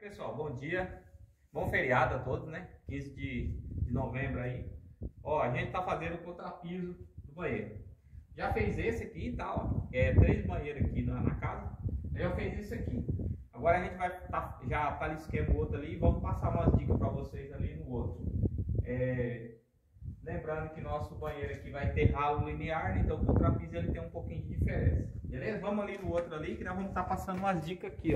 Pessoal, bom dia, bom feriado a todos, né? 15 de novembro aí. Ó, a gente tá fazendo o contrapiso do banheiro. Já fez esse aqui e tal, ó. 3 banheiros aqui na casa. Já fez isso aqui. Agora a gente vai já tá no esquema o outro ali e vamos passar umas dicas para vocês ali no outro. Lembrando que nosso banheiro aqui vai ter ralo linear, né? Então o contrapiso ele tem um pouquinho de diferença. Beleza? Vamos ali no outro ali que nós vamos estar passando umas dicas aqui, ó.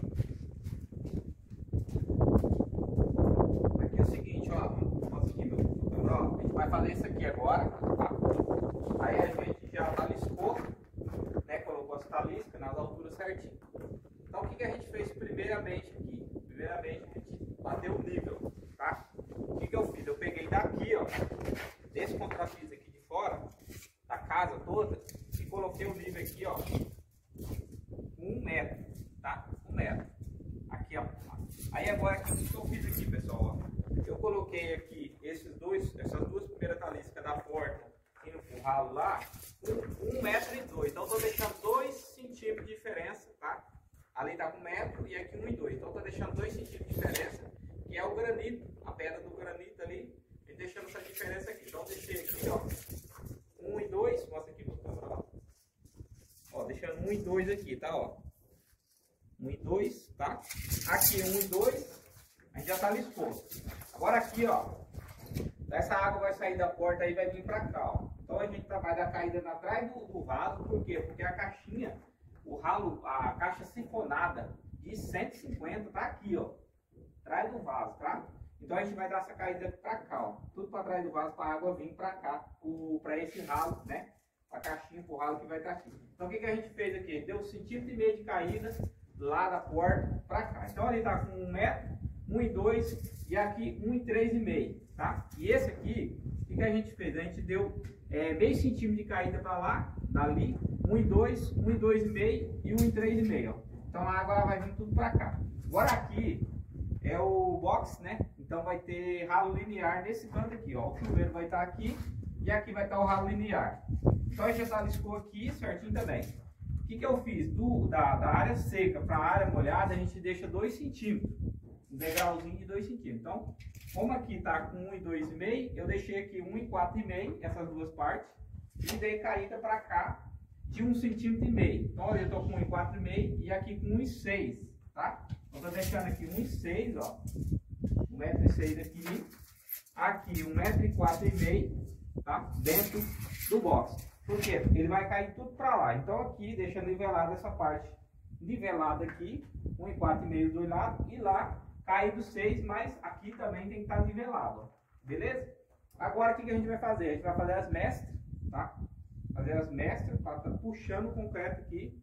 Vai fazer isso aqui agora, tá? Aí a gente já taliscou, né? Colocou as taliscas nas alturas certinho. Então o que a gente fez primeiramente aqui? Primeiramente a gente bateu o nível, tá? O que eu fiz? Eu peguei daqui, ó, desse contrapiso aqui de fora, da casa toda, e coloquei o nível aqui, ó, 1 metro, tá? 1 metro. Aqui, ó. Aí agora o que eu fiz aqui, pessoal, ó? Eu coloquei aqui essas duas primeiras taliscas da porta indo pro ralo lá, 1,2 metro. Então estou deixando 2 centímetros de diferença, tá? Ali tá com 1 metro e aqui 1,2. Então estou deixando 2 centímetros de diferença, que é o granito, a pedra do granito ali, e deixando essa diferença aqui. Então deixei aqui, ó, 1,2. Mostra aqui pro câmera, ó, deixando 1,2 aqui, tá? Ó, 1,2, tá? Aqui 1,2. A gente já taliscou. Agora aqui, ó, essa água vai sair da porta aí e vai vir pra cá, ó. Então a gente vai dar caída atrás do vaso, por quê? Porque a caixinha, o ralo, a caixa sifonada de 150 tá aqui, ó, atrás do vaso, tá? Então a gente vai dar essa caída pra cá, ó, tudo pra trás do vaso pra água vir pra cá, pra esse ralo, né? A caixinha pro ralo que vai estar aqui. Então o que a gente fez aqui? Deu 1,5 centímetros de caída lá da porta pra cá. Então ali tá com 1 metro, 1,2 e aqui 1,3,5, tá? E esse aqui, o que a gente fez? A gente deu meio centímetro de caída para lá, dali, 1,2, 1,2,5 e 1,3,5, ó. Então a água vai vir tudo para cá. Agora aqui é o box, né? Então vai ter ralo linear nesse canto aqui, ó. O chuveiro vai estar aqui e aqui vai estar o ralo linear. Então a gente já taliscou aqui certinho também. O que eu fiz? Da área seca para a área molhada, a gente deixa 2 centímetros. Um degrauzinho de 2 centímetros. Então, como aqui está com 1,2,5, eu deixei aqui 1,4,5, essas duas partes, e dei caída para cá de 1,5 centímetro. Então, olha, eu estou com 1,4,5 e aqui com 1,6, tá? Então, estou deixando aqui 1,6, ó, 1,6 aqui, aqui 1,4,5, tá? Dentro do box. Por quê? Porque ele vai cair tudo para lá. Então, aqui, deixa nivelada essa parte, nivelada aqui, 1,4,5 dos dois lados, e lá caído 6, mas aqui também tem que estar nivelado, ó. Beleza? Agora o que a gente vai fazer? A gente vai fazer as mestras, tá? Fazer as mestras, tá puxando o concreto aqui.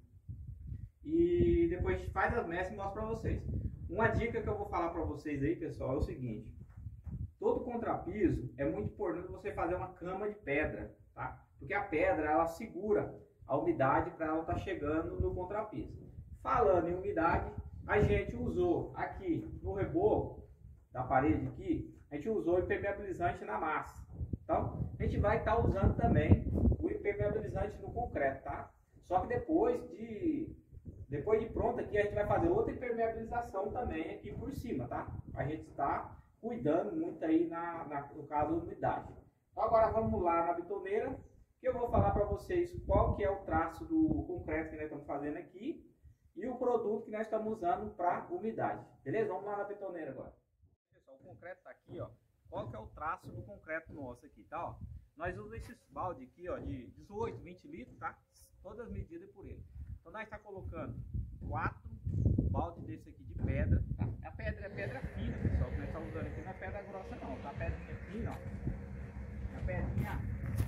E depois a gente faz as mestras e mostra para vocês. Uma dica que eu vou falar para vocês aí, pessoal, é o seguinte. Todo contrapiso é muito importante você fazer uma cama de pedra, tá? Porque a pedra, ela segura a umidade para ela estar chegando no contrapiso. Falando em umidade, a gente usou aqui no reboco da parede aqui, a gente usou impermeabilizante na massa. Então, a gente vai estar usando também o impermeabilizante no concreto, tá? Só que depois de pronto aqui, a gente vai fazer outra impermeabilização também aqui por cima, tá? A gente está cuidando muito aí no caso da umidade. Então, agora vamos lá na betoneira, que eu vou falar para vocês qual que é o traço do concreto que nós estamos fazendo aqui e o produto que nós estamos usando para umidade. Beleza? Vamos lá na betoneira agora. Pessoal, o concreto está aqui, ó. Qual que é o traço do concreto nosso aqui, tá? Ó, nós usamos esses balde aqui, ó, de 18, 20 litros, tá? Todas as medidas por ele. Então nós está colocando 4 baldes desse aqui de pedra, tá? A pedra é pedra fina, pessoal, que nós estamos usando aqui, não é pedra grossa não, tá? A pedrinha fina, ó. A pedrinha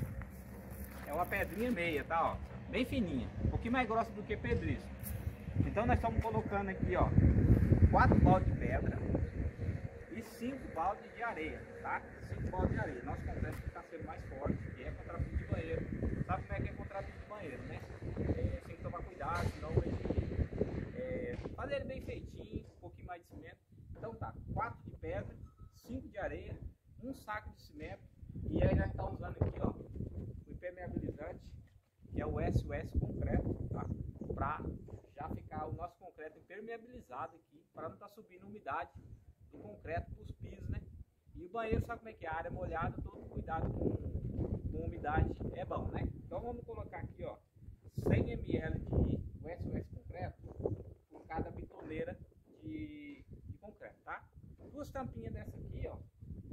é uma pedrinha meia, tá? Ó, bem fininha, um pouquinho mais grossa do que pedriço. Então nós estamos colocando aqui, ó, 4 baldes de pedra e 5 baldes de areia, tá? 5 baldes de areia. Nosso concreto está sendo mais forte, que é contrapiso de banheiro. Sabe como é que é contrapiso de banheiro, né? Tem que tomar cuidado, senão fazer ele bem feitinho, um pouquinho mais de cimento. Então tá, 4 de pedra, 5 de areia, um saco de cimento, e aí nós estamos usando aqui, ó, o impermeabilizante, que é o SOS concreto, tá? Para já ficar o nosso concreto impermeabilizado aqui para não estar subindo umidade do concreto para os pisos, né? E o banheiro, sabe como é que é? A área molhada, todo cuidado com umidade é bom, né? Então vamos colocar aqui, ó, 100 ml de SOS concreto por cada bitoneira de concreto, tá? 2 tampinhas dessa aqui, ó.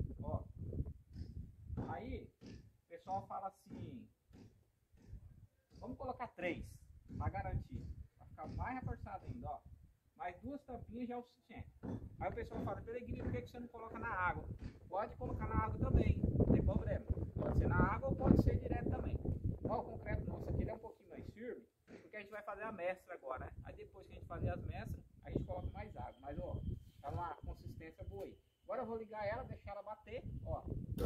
Aí, o pessoal fala assim, vamos colocar 3, para garantir, para ficar mais reforçado ainda, ó. Mais 2 tampinhas já é o suficiente. Aí o pessoal fala, Peregrino, por que você não coloca na água? Pode colocar na água também, não tem problema. Pode ser na água ou pode ser direto também. Ó, o concreto nosso aqui ele é um pouquinho mais firme, porque a gente vai fazer a mestra agora, né? Aí depois que a gente fazer as mestras, a gente coloca mais água. Mas ó, tá uma consistência boa aí. Agora eu vou ligar ela, deixar ela bater, ó.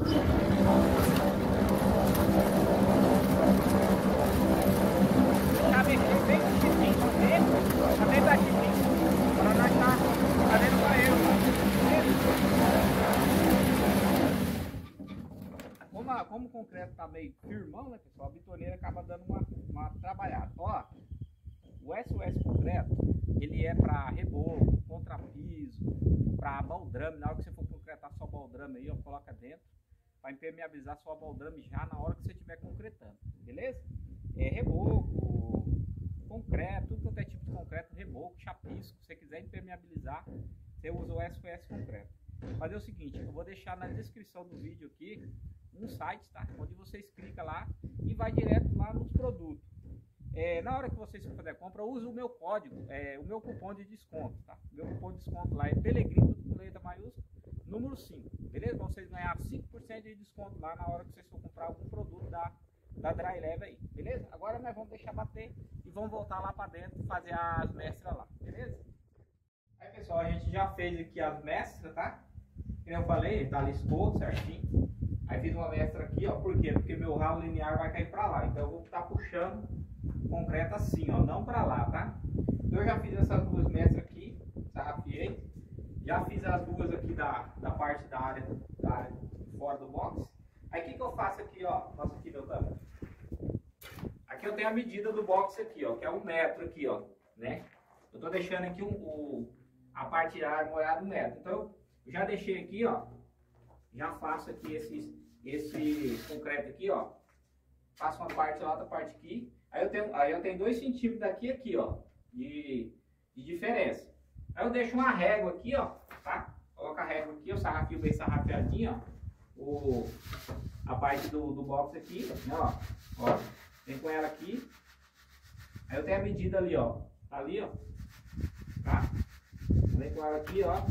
Tá bem baixinho, tá bem baixinho. Para nós tá dentro do banheiro. Como o concreto tá meio firmão, né, pessoal? A bitoneira acaba dando uma trabalhada. Ó, o SOS concreto, ele é para reboco, contrapiso, para baldrame. Na hora que você for concretar só baldrame aí, ó, coloca dentro, para impermeabilizar sua baldrame já na hora que você estiver concretando, beleza? É reboco, concreto, tudo quanto é tipo de concreto, reboco, chapisco, se você quiser impermeabilizar, você usa o SOS concreto. Fazer o seguinte, eu vou deixar na descrição do vídeo aqui um site, tá? Onde vocês clicam lá e vai direto lá nos produtos. Na hora que vocês for fazer a compra, use o meu código, o meu cupom de desconto, tá? O meu cupom de desconto lá é Peregrino, tudo com letra maiúscula, número 5, beleza? Pra vocês ganharem 5% de desconto lá na hora que vocês for comprar algum produto da Dry Leve aí, beleza? Agora nós vamos deixar bater e vamos voltar lá para dentro fazer as mestras lá, beleza? Aí pessoal, a gente já fez aqui as mestras, tá? Como eu falei, tá listou certinho. Aí fiz uma mestra aqui, ó, por quê? Porque meu ralo linear vai cair para lá, então eu vou estar puxando concreto assim, ó, não para lá, tá? Então eu já fiz essas 2 mestras aqui, sarrafiei. Já fiz as 2 aqui da parte da área fora do box. Aí o que eu faço aqui, ó? Nossa, aqui meu câmera. Aqui eu tenho a medida do box aqui, ó, que é 1 metro aqui, ó, né? Eu tô deixando aqui a parte da área molhada 1 metro. Então eu já deixei aqui, ó. Já faço aqui esse concreto aqui, ó. Faço uma parte lá, outra parte aqui. Aí eu tenho 2 centímetros daqui e aqui, ó, de diferença. Aí eu deixo uma régua aqui, ó, tá? Coloco a régua aqui, eu sarrafio bem sarrafiadinho, ó. A parte do box aqui, né, ó. Vem com ela aqui. Aí eu tenho a medida ali, ó. Tá ali, ó. Tá? Vem com ela aqui, ó.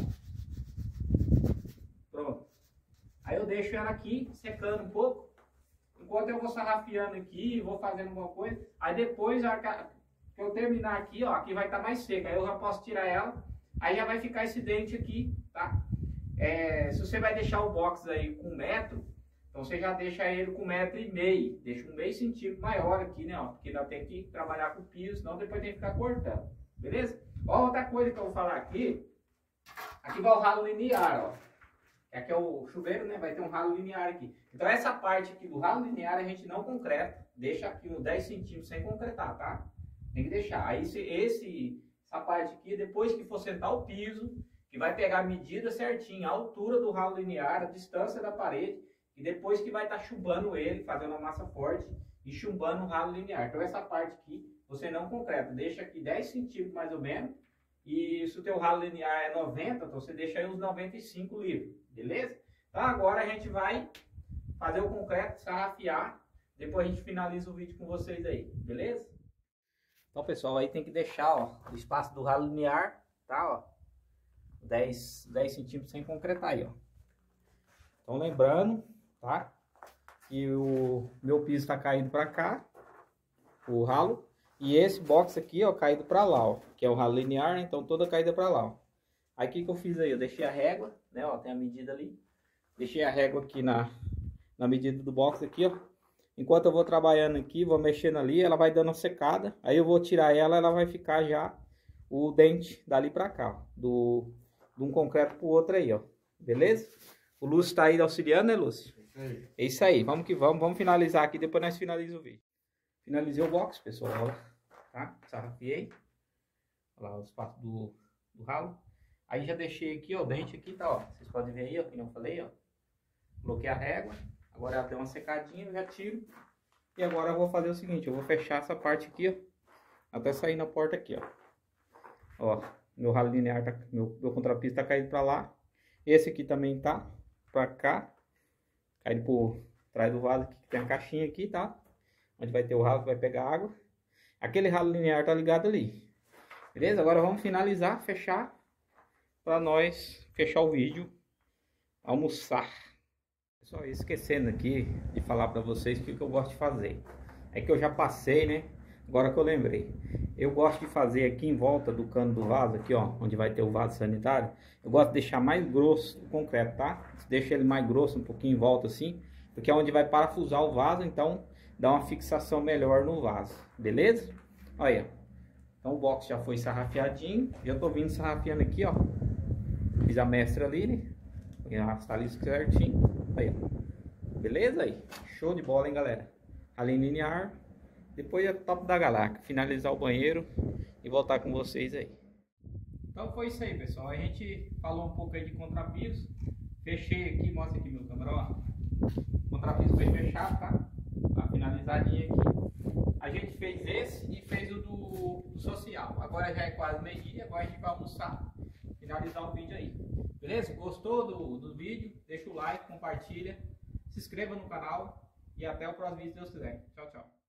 Pronto. Aí eu deixo ela aqui, secando um pouco. Enquanto eu vou sarrafiando aqui, vou fazendo alguma coisa. Aí depois, a hora que eu terminar aqui, ó, aqui vai estar mais seca. Aí eu já posso tirar ela. Aí já vai ficar esse dente aqui, tá? Se você vai deixar o box aí com 1 metro, então você já deixa ele com 1,5 metro. Deixa 1,5 centímetro maior aqui, né? Ó, porque ainda tem que trabalhar com o piso, senão depois tem que ficar cortando. Beleza? Ó, outra coisa que eu vou falar aqui. Aqui vai o ralo linear, ó. Aqui é o chuveiro, né? Vai ter um ralo linear aqui. Então essa parte aqui do ralo linear a gente não concreta. Deixa aqui uns 10 centímetros sem concretar, tá? Tem que deixar. Aí essa parte aqui, depois que for sentar o piso, que vai pegar a medida certinha, a altura do ralo linear, a distância da parede, e depois que vai estar chumbando ele, fazendo uma massa forte e chumbando o ralo linear. Então essa parte aqui você não concreta. Deixa aqui 10 centímetros mais ou menos. E se o teu ralo linear é 90, então você deixa aí uns 95 livres, beleza? Então agora a gente vai fazer o concreto, sarrafiar, depois a gente finaliza o vídeo com vocês aí, beleza? Então pessoal, aí tem que deixar, ó, o espaço do ralo linear, tá, ó, 10 centímetros sem concretar aí, ó. Então lembrando, tá, que o meu piso está caindo para cá, o ralo. E esse box aqui, ó, caído para lá, ó, que é o ralo linear, né? Então toda caída para lá, ó. Aí o que eu fiz aí? Eu deixei a régua, né, ó, tem a medida ali. Deixei a régua aqui na medida do box aqui, ó. Enquanto eu vou trabalhando aqui, vou mexendo ali, ela vai dando uma secada. Aí eu vou tirar ela vai ficar já o dente dali para cá, ó, de um concreto pro outro aí, ó. Beleza? O Lúcio tá aí auxiliando, né, Lúcio? É isso aí, vamos que vamos. Vamos finalizar aqui, depois nós finalizamos o vídeo. Finalizei o box, pessoal, ó, tá? Sarrafiei. Olha lá o espaço do ralo. Aí já deixei aqui, ó, o dente aqui tá, ó. Vocês podem ver aí, ó, que eu falei, ó. Coloquei a régua, agora ela deu uma secadinha, eu já tiro. E agora eu vou fazer o seguinte, eu vou fechar essa parte aqui, ó, até sair na porta aqui, ó. Ó, meu ralo linear, tá, meu contrapiso tá caído pra lá. Esse aqui também tá pra cá, caído por trás do vaso aqui, que tem a caixinha aqui, tá? Onde vai ter o ralo que vai pegar água. Aquele ralo linear tá ligado ali. Beleza? Agora vamos finalizar, fechar, pra nós fechar o vídeo, almoçar. Pessoal, esquecendo aqui de falar para vocês o que eu gosto de fazer. É que eu já passei, né? Agora que eu lembrei. Eu gosto de fazer aqui em volta do cano do vaso, aqui ó, onde vai ter o vaso sanitário. Eu gosto de deixar mais grosso o concreto, tá? Deixa ele mais grosso, um pouquinho em volta assim. Porque é onde vai parafusar o vaso, então dá uma fixação melhor no vaso. Beleza? Olha. Então o box já foi sarrafiadinho. Já tô vindo sarrafiando aqui, ó. Fiz a mestra ali, né? Vou arrastar ali certinho. Aí, ó. Beleza aí? Show de bola, hein, galera? A linha linear. Depois é top da galáxia. Finalizar o banheiro e voltar com vocês aí. Então foi isso aí, pessoal. A gente falou um pouco aí de contrapiso. Fechei aqui, mostra aqui meu câmera, ó. O contrapiso foi fechado, tá? Tá finalizadinho aqui. A gente fez esse e fez o do social. Agora já é quase meio-dia, agora a gente vai almoçar. Finalizar o vídeo aí. Beleza? Gostou do vídeo? Deixa o like, compartilha, se inscreva no canal e até o próximo vídeo, se Deus quiser. Tchau, tchau.